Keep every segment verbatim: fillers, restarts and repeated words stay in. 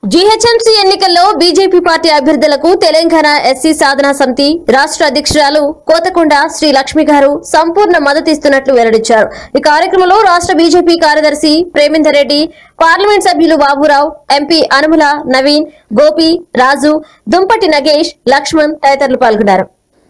GHMC ఎన్నికల్లో BJP party అభ్యర్థులకు Telangana SC సాధనా సమితి రాష్ట్ర అధ్యక్షురాలు కోతకొండ శ్రీ లక్ష్మి గారు సంపూర్ణ మద్దతిస్తున్నట్లు వెల్లడించారు। ఈ కార్యక్రమంలో రాష్ట్ర బీజేపీ కార్యదర్శి ప్రేమేందర్ రెడ్డి, పార్లమెంట్ సభ్యులు బాబురావు, ఎంపీ అనుముల నవీన్, గోపి, రాజు, దుంపటి నగేష్, లక్ష్మణ్ తదితరులు పాల్గొన్నారు।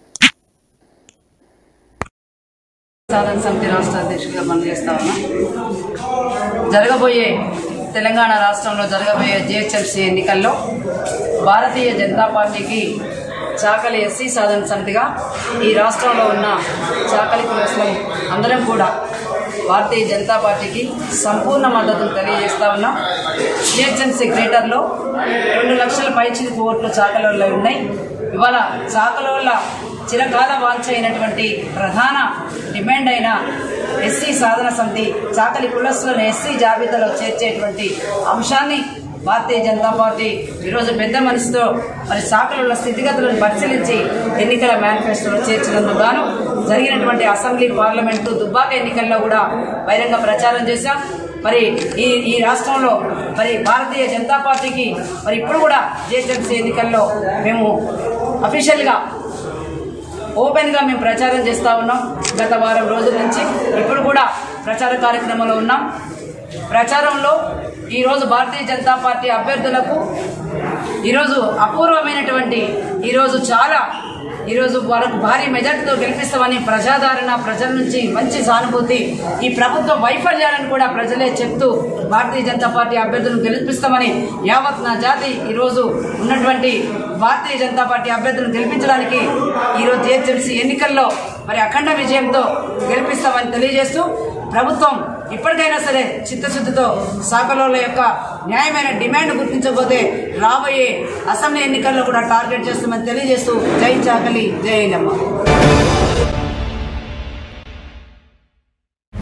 సాధన సమితి రాష్ట్ర అధ్యక్షుడిగా పనిచేస్తా ఉన్నా। జరగబోయే తెలంగాణ రాష్ట్రంలో జరగబోయే జీహెచ్ఎంసీ ఎన్నికల్లో భారతీయ జనతా పార్టీకి చాకలి ఎస్సీ సాధన సమితిగా ఈ రాష్ట్రంలో ఉన్న చాకలి కులస్తులం అందరం కూడా భారతీయ జనతా పార్టీకి సంపూర్ణ మద్దతును తెలియజేస్తా ఉన్నాం। జీహెచ్ఎంసీ గ్రేటర్లో రెండు లక్షల పైచిలుకు ఓట్లు చాకలోళ్ళ ఉన్నాయి। ఇవాళ చాకలోళ్ళ చిరకాల వాంఛ అయినటువంటి ప్రధాన డిమాండ్ అయిన ఎస్సీ సాధన సమితి చాకలి కులస్తులను ఎస్సీ జాబితాలో చేర్చేటువంటి అంశాన్ని భారతీయ జనతా పార్టీ ఈరోజు పెద్ద మనసుతో మరి చాకలుల స్థితిగతులను పరిశీలించి ఎన్నికల మేనిఫెస్టోలో చేర్చినందుకు గాను జరిగినటువంటి అసెంబ్లీ, పార్లమెంటు, దుబ్బాక ఎన్నికల్లో కూడా బహిరంగ ప్రచారం చేశాం। మరి ఈ ఈ రాష్ట్రంలో మరి భారతీయ జనతా పార్టీకి మరి ఇప్పుడు కూడా జీహెచ్ఎంసీ ఎన్నికల్లో మేము అఫీషియల్గా ఓపెన్ గా మేము ప్రచారం చేస్తా ఉన్నాం। గత వారం రోజుల నుంచి ఇప్పుడు కూడా ప్రచార కార్యక్రమంలో ఉన్నాం। ప్రచారంలో ఈరోజు భారతీయ జనతా పార్టీ అభ్యర్థులకు ఈరోజు అపూర్వమైనటువంటి ఈరోజు చాలా ఈరోజు వాళ్ళకు భారీ మెజార్టీతో గెలిపిస్తామని ప్రజాదరణ, ప్రజల నుంచి మంచి సానుభూతి, ఈ ప్రభుత్వ వైఫల్యాలను కూడా ప్రజలే చెప్తూ భారతీయ జనతా పార్టీ అభ్యర్థులను గెలిపిస్తామని యావత్ నా జాతి ఈరోజు ఉన్నటువంటి భారతీయ జనతా పార్టీ అభ్యర్థులను గెలిపించడానికి ఈరోజు జీహెచ్ఎంసీ ఎన్నికల్లో మరి అఖండ విజయంతో గెలిపిస్తామని తెలియజేస్తూ ప్రభుత్వం ఇప్పటికైనా సరే చిత్తశుద్ధితో చాకలోళ్ళ యొక్క న్యాయమైన డిమాండ్ గుర్తించకపోతే రాబోయే అసెంబ్లీ ఎన్నికల్లో కూడా టార్గెట్ చేస్తామని తెలియజేస్తూ జై చాకలి, జై ఐలమ్మ।